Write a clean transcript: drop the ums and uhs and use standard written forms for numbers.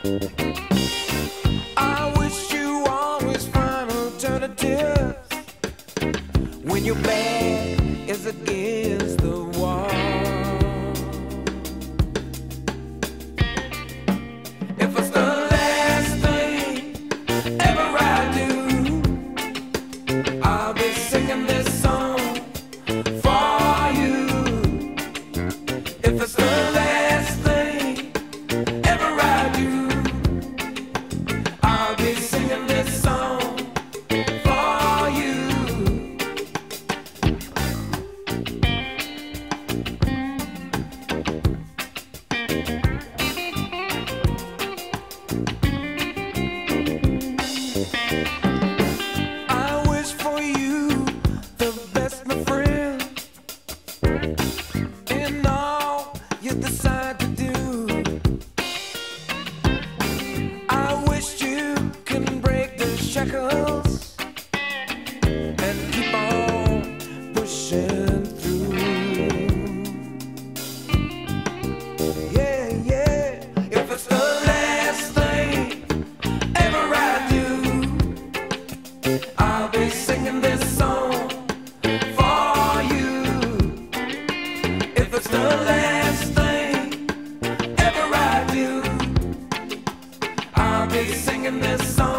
I wish you always find alternatives when your back is against the wall. If it's the last thing ever I do, I'll be singing this song for you. If it's the last thing ever I do, I'll be singing this song for you. I wish for you the best, my friend, in all you decide to do. I wish you can break the shackles and keep on pushing through. Yeah, yeah. If it's the last thing ever I do, I'll be singing this song for you. If it's the last thing ever I do, I'll be singing this song